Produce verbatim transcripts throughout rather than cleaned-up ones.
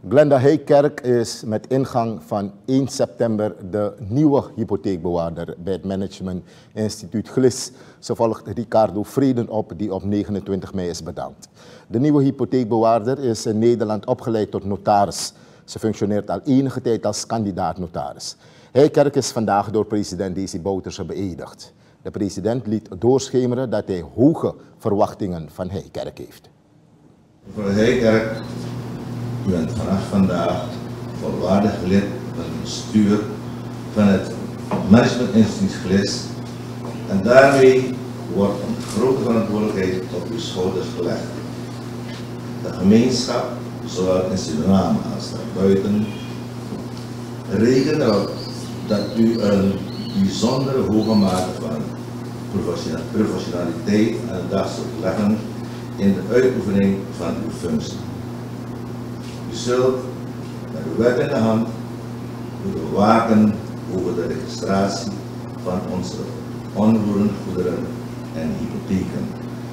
Glenda Heijkerk is met ingang van één september de nieuwe hypotheekbewaarder bij het Management Instituut G L I S. Ze volgt Ricardo Vreden op, die op negenentwintig mei is bedankt. De nieuwe hypotheekbewaarder is in Nederland opgeleid tot notaris. Ze functioneert al enige tijd als kandidaat-notaris. Heijkerk is vandaag door president Desi Bouterse beëdigd. De president liet doorschemeren dat hij hoge verwachtingen van Heijkerk heeft. Mevrouw Heijkerk, u bent vanaf vandaag volwaardig lid van het bestuur van het Management Instituut G L I S en daarmee wordt een grote verantwoordelijkheid op uw schouders gelegd. De gemeenschap, zowel in Suriname als daarbuiten, rekent erop dat u een bijzondere hoge mate van professionaliteit aan de dag zult leggen in de uitoefening van uw functie. U zult met uw wet in de hand moeten waken over de registratie van onze onroerende goederen en hypotheken.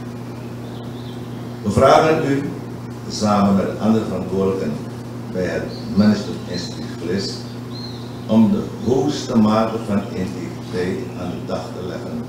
We vragen u, samen met andere verantwoordelijken bij het Management Instituut G L I S, om de hoogste mate van integriteit aan de dag te leggen.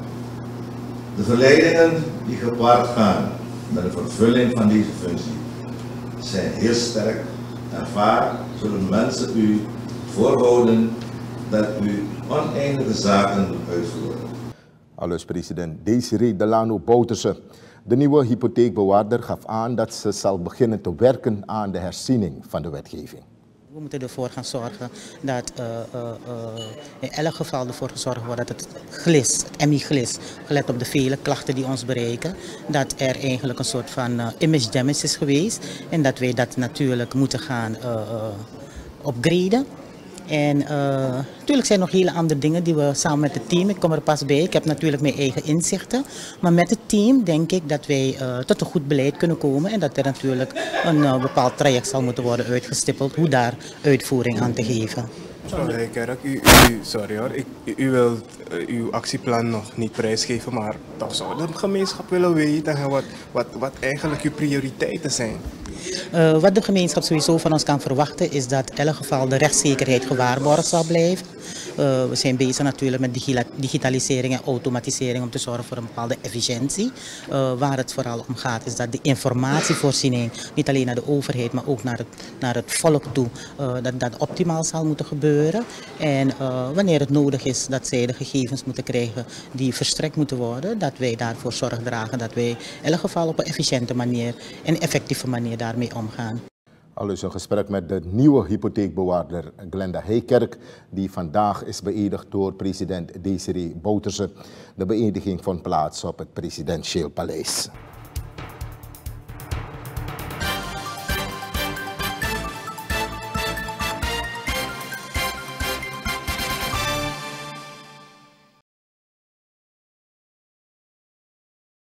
De verleidingen die gepaard gaan met de vervulling van deze functie zijn heel sterk en vaak zullen mensen u voorhouden dat u oneindige zaken moet uitvoeren. Aldus president Desiree Delano Bouterse. De nieuwe hypotheekbewaarder gaf aan dat ze zal beginnen te werken aan de herziening van de wetgeving. We moeten ervoor gaan zorgen dat uh, uh, uh, in elk geval ervoor gezorgd wordt dat het G L I S, het M I G L I S, gelet op de vele klachten die ons bereiken, dat er eigenlijk een soort van uh, image damage is geweest en dat wij dat natuurlijk moeten gaan uh, uh, upgraden. En uh, natuurlijk zijn er nog hele andere dingen die we samen met het team, ik kom er pas bij, ik heb natuurlijk mijn eigen inzichten, maar met het team denk ik dat wij uh, tot een goed beleid kunnen komen en dat er natuurlijk een uh, bepaald traject zal moeten worden uitgestippeld hoe daar uitvoering aan te geven. Mevrouw Heijkerk, u, u, sorry hoor, ik, u, u wilt uh, uw actieplan nog niet prijsgeven, maar toch zou de gemeenschap willen weten wat, wat, wat eigenlijk uw prioriteiten zijn. Uh, wat de gemeenschap sowieso van ons kan verwachten is dat in elk geval de rechtszekerheid gewaarborgd zal blijven. Uh, we zijn bezig natuurlijk met digitalisering en automatisering om te zorgen voor een bepaalde efficiëntie. Uh, waar het vooral om gaat is dat de informatievoorziening niet alleen naar de overheid maar ook naar het, naar het volk toe, uh, dat dat optimaal zal moeten gebeuren. En uh, wanneer het nodig is dat zij de gegevens moeten krijgen die verstrekt moeten worden, dat wij daarvoor zorg dragen dat wij in elk geval op een efficiënte manier en effectieve manier daarmee omgaan. Aldus een gesprek met de nieuwe hypotheekbewaarder Glenda Heijkerk, die vandaag is beëdigd door president Desiree Bouterse. De beëdiging vond plaats op het presidentieel paleis.